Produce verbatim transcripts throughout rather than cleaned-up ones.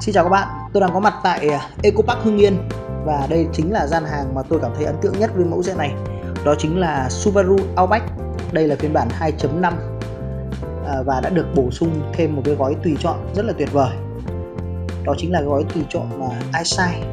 Xin chào các bạn, tôi đang có mặt tại Eco Park Hưng Yên và đây chính là gian hàng mà tôi cảm thấy ấn tượng nhất với mẫu xe này. Đó chính là Subaru Outback. Đây là phiên bản hai chấm năm và đã được bổ sung thêm một cái gói tùy chọn rất là tuyệt vời. Đó chính là gói tùy chọn mà EyeSight.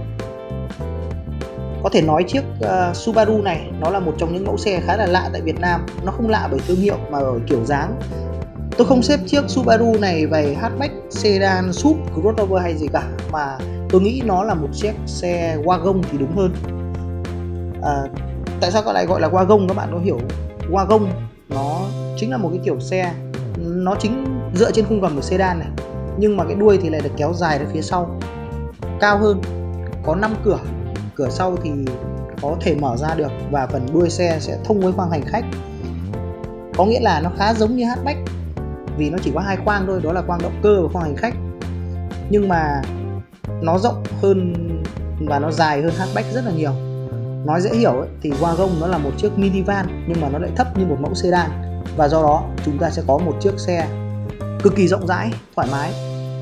Có thể nói chiếc uh, Subaru này nó là một trong những mẫu xe khá là lạ tại Việt Nam. Nó không lạ bởi thương hiệu mà bởi kiểu dáng. Tôi không xếp chiếc Subaru này về hatchback, sedan, súp, crossover hay gì cả, mà tôi nghĩ nó là một chiếc xe wagon thì đúng hơn. À, tại sao lại gọi là wagon? Các bạn có hiểu wagon nó chính là một cái kiểu xe, nó chính dựa trên khung gầm của sedan này, nhưng mà cái đuôi thì lại được kéo dài ra phía sau, cao hơn, có năm cửa, cửa sau thì có thể mở ra được và phần đuôi xe sẽ thông với khoang hành khách. Có nghĩa là nó khá giống như hatchback vì nó chỉ có hai khoang thôi, đó là khoang động cơ và khoang hành khách, nhưng mà nó rộng hơn và nó dài hơn hatchback rất là nhiều. Nói dễ hiểu ấy, thì wagon nó là một chiếc minivan nhưng mà nó lại thấp như một mẫu sedan, và do đó chúng ta sẽ có một chiếc xe cực kỳ rộng rãi, thoải mái.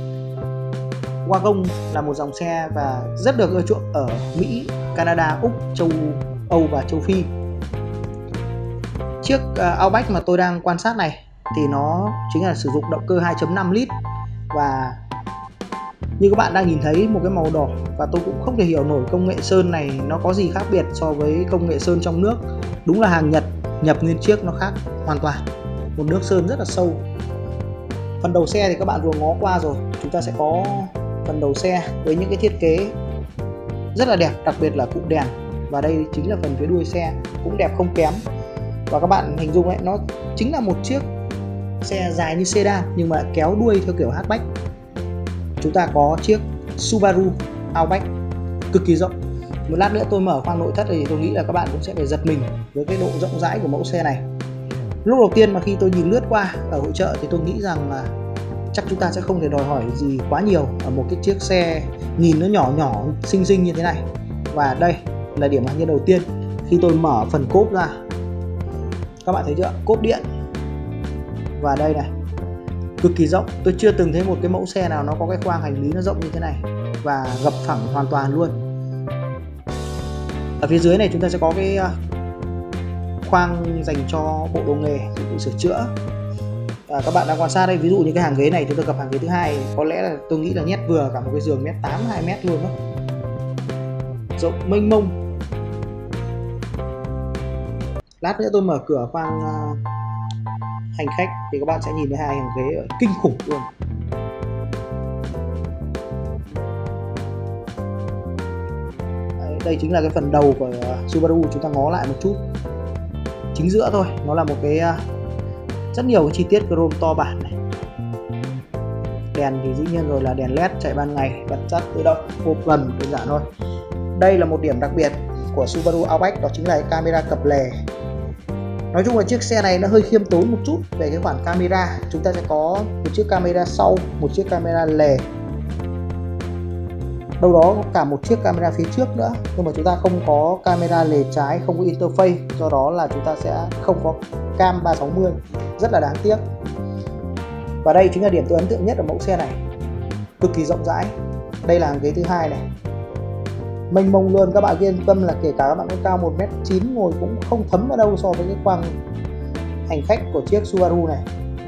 Wagon là một dòng xe và rất được ưa chuộng ở Mỹ, Canada, Úc, châu Âu và châu Phi. Chiếc uh, Outback mà tôi đang quan sát này thì nó chính là sử dụng động cơ hai chấm năm lít, và như các bạn đang nhìn thấy một cái màu đỏ, và tôi cũng không thể hiểu nổi công nghệ sơn này nó có gì khác biệt so với công nghệ sơn trong nước. Đúng là hàng Nhật nhập nguyên chiếc nó khác hoàn toàn, một nước sơn rất là sâu. Phần đầu xe thì các bạn vừa ngó qua rồi, chúng ta sẽ có phần đầu xe với những cái thiết kế rất là đẹp, đặc biệt là cụm đèn, và đây chính là phần phía đuôi xe cũng đẹp không kém. Và các bạn hình dung ấy, nó chính là một chiếc xe dài như sedan nhưng mà kéo đuôi theo kiểu hatchback. Chúng ta có chiếc Subaru Outback cực kỳ rộng. Một lát nữa tôi mở khoang nội thất thì tôi nghĩ là các bạn cũng sẽ phải giật mình với cái độ rộng rãi của mẫu xe này. Lúc đầu tiên mà khi tôi nhìn lướt qua ở hội chợ thì tôi nghĩ rằng là chắc chúng ta sẽ không thể đòi hỏi gì quá nhiều ở một cái chiếc xe nhìn nó nhỏ nhỏ xinh xinh như thế này. Và đây là điểm ngạc nhiên đầu tiên khi tôi mở phần cốp ra. Các bạn thấy chưa? Cốp điện. Và đây này, cực kỳ rộng. Tôi chưa từng thấy một cái mẫu xe nào nó có cái khoang hành lý nó rộng như thế này và gập phẳng hoàn toàn luôn. Ở phía dưới này chúng ta sẽ có cái khoang dành cho bộ đồ nghề, dụng cụ sửa chữa. À, các bạn đang quan sát đây, ví dụ như cái hàng ghế này chúng ta gặp hàng ghế thứ hai, có lẽ là tôi nghĩ là nhét vừa cả một cái giường mét tám, hai mét luôn đó. Rộng mênh mông. Lát nữa tôi mở cửa khoang uh, hành khách thì các bạn sẽ nhìn thấy hai hàng ghế kinh khủng luôn. Đấy, đây chính là cái phần đầu của uh, Subaru. Chúng ta ngó lại một chút, chính giữa thôi, nó là một cái uh, rất nhiều cái chi tiết chrome to bản này. Đèn thì dĩ nhiên rồi, là đèn led chạy ban ngày, bật tắt tự động, hộp gần, đơn giản thôi. Đây là một điểm đặc biệt của Subaru Outback, đó chính là camera cập lề. Nói chung là chiếc xe này nó hơi khiêm tốn một chút về cái khoản camera. Chúng ta sẽ có một chiếc camera sau, một chiếc camera lề, đâu đó có cả một chiếc camera phía trước nữa, nhưng mà chúng ta không có camera lề trái, không có interface, do đó là chúng ta sẽ không có cam ba sáu mươi, rất là đáng tiếc. Và đây chính là điểm tôi ấn tượng nhất ở mẫu xe này, cực kỳ rộng rãi. Đây là hàng ghế thứ hai này, mênh mông luôn. Các bạn yên tâm là kể cả các bạn có cao một mét chín ngồi cũng không thấm vào đâu so với cái khoang hành khách của chiếc Subaru này.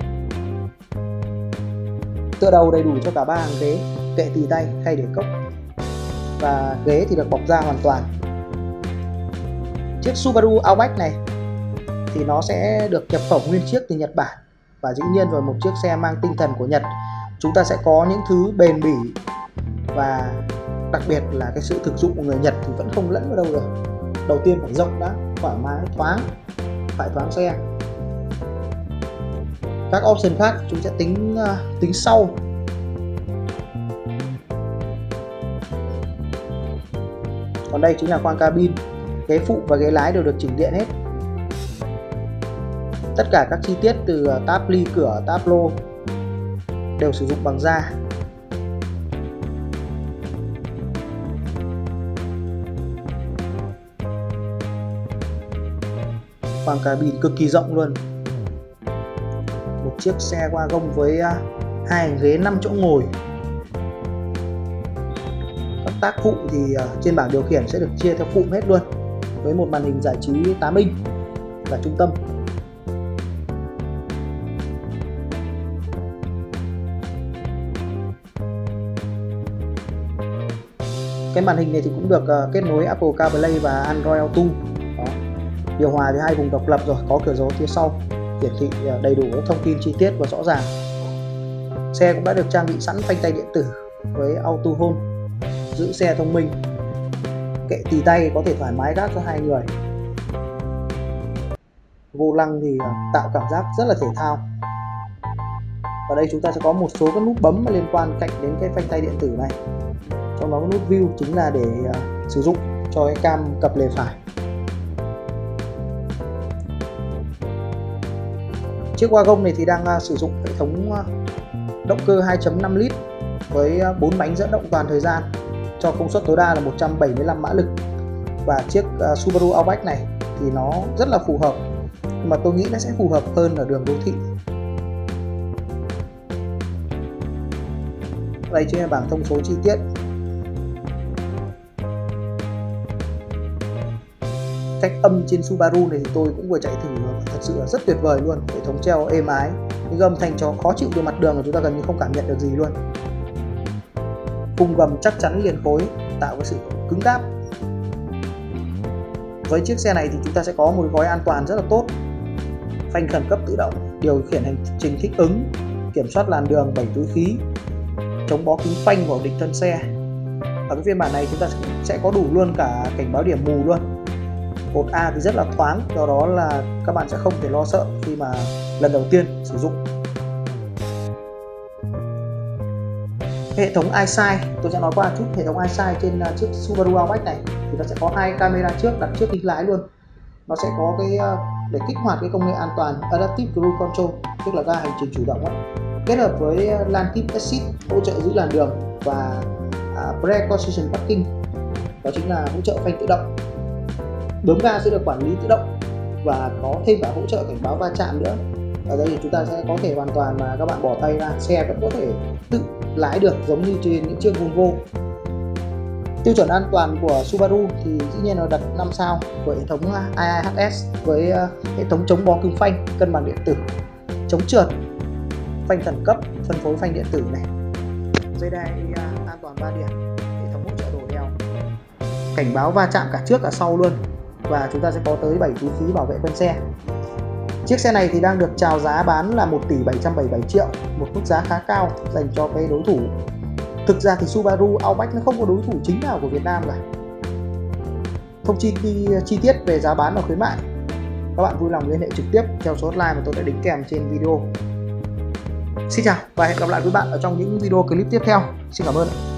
Tựa đầu đầy đủ cho cả ba hàng ghế, kệ tì tay, khay để cốc, và ghế thì được bọc da hoàn toàn. Chiếc Subaru Outback này thì nó sẽ được nhập khẩu nguyên chiếc từ Nhật Bản, và dĩ nhiên rồi, một chiếc xe mang tinh thần của Nhật, chúng ta sẽ có những thứ bền bỉ và đặc biệt là cái sự thực dụng của người Nhật thì vẫn không lẫn vào đâu rồi. Đầu tiên phải rộng đã, thoải mái, thoáng, phải thoáng xe. Các option khác chúng sẽ tính uh, tính sau. Còn đây chính là khoang cabin, ghế phụ và ghế lái đều được chỉnh điện hết. Tất cả các chi tiết từ táp ly cửa, táp lô đều sử dụng bằng da. Khoang cabin cực kỳ rộng luôn. Một chiếc xe wagon với hai hàng ghế năm chỗ ngồi. tác phụ thì uh, trên bảng điều khiển sẽ được chia theo cụm hết luôn, với một màn hình giải trí tám inch là trung tâm. Cái màn hình này thì cũng được uh, kết nối Apple CarPlay và Android Auto. Đó. Điều hòa thì hai vùng độc lập rồi, có cửa gió phía sau, hiển thị uh, đầy đủ các thông tin chi tiết và rõ ràng. Xe cũng đã được trang bị sẵn phanh tay điện tử với Auto Hold, giữ xe thông minh. Kệ tì tay có thể thoải mái gác cho hai người. Vô lăng thì uh, tạo cảm giác rất là thể thao. Ở đây chúng ta sẽ có một số các nút bấm liên quan cạnh đến cái phanh tay điện tử này. Trong đó cái nút View chính là để uh, sử dụng cho cái cam cặp lề phải. Chiếc wagon này thì đang uh, sử dụng hệ thống uh, động cơ hai chấm năm lít với uh, bốn bánh dẫn động toàn thời gian cho công suất tối đa là một trăm bảy mươi lăm mã lực. Và chiếc uh, Subaru Outback này thì nó rất là phù hợp, nhưng mà tôi nghĩ nó sẽ phù hợp hơn ở đường đô thị. Đây chính là bảng thông số chi tiết. Cách âm trên Subaru này thì tôi cũng vừa chạy thử, thật sự là rất tuyệt vời luôn. Hệ thống treo êm ái, những âm thanh cho khó chịu từ mặt đường mà chúng ta gần như không cảm nhận được gì luôn. Khung gầm chắc chắn liền khối, tạo cái sự cứng cáp. Với chiếc xe này thì chúng ta sẽ có một gói an toàn rất là tốt. Phanh khẩn cấp tự động, điều khiển hành trình thích ứng, kiểm soát làn đường, bảy túi khí, chống bó kính phanh và ổn định thân xe. Ở cái phiên bản này chúng ta sẽ có đủ luôn cả cảnh báo điểm mù luôn. Cột A thì rất là thoáng, do đó là các bạn sẽ không thể lo sợ khi mà lần đầu tiên sử dụng. Hệ thống EyeSight, tôi sẽ nói qua chút hệ thống EyeSight trên uh, chiếc Subaru Outback này thì nó sẽ có hai camera trước đặt trước kính lái luôn. Nó sẽ có cái uh, để kích hoạt cái công nghệ an toàn Adaptive Cruise Control, tức là ga hành trình chủ động ấy, kết hợp với uh, Lane Keep Assist hỗ trợ giữ làn đường và uh, Pre-Position Parking, đó chính là hỗ trợ phanh tự động. Bấm ga sẽ được quản lý tự động và có thêm cả hỗ trợ cảnh báo va chạm nữa. Ở đây thì chúng ta sẽ có thể hoàn toàn mà các bạn bỏ tay ra, xe vẫn có thể tự lái được giống như trên những chiếc Volvo. Tiêu chuẩn an toàn của Subaru thì dĩ nhiên là đặt năm sao của hệ thống i i hát ét với hệ thống chống bó cứng phanh, cân bằng điện tử, chống trượt, phanh khẩn cấp, phân phối phanh điện tử này, dây đai an toàn ba điểm, hệ thống hỗ trợ đổ đèo, cảnh báo va chạm cả trước cả sau luôn, và chúng ta sẽ có tới bảy túi khí bảo vệ quanh xe. Chiếc xe này thì đang được chào giá bán là một tỷ bảy trăm bảy mươi bảy triệu, một mức giá khá cao dành cho cái đối thủ. Thực ra thì Subaru Outback nó không có đối thủ chính nào của Việt Nam cả. Thông tin chi tiết về giá bán và khuyến mại, các bạn vui lòng liên hệ trực tiếp theo số hotline mà tôi đã đính kèm trên video. Xin chào và hẹn gặp lại với bạn ở trong những video clip tiếp theo. Xin cảm ơn.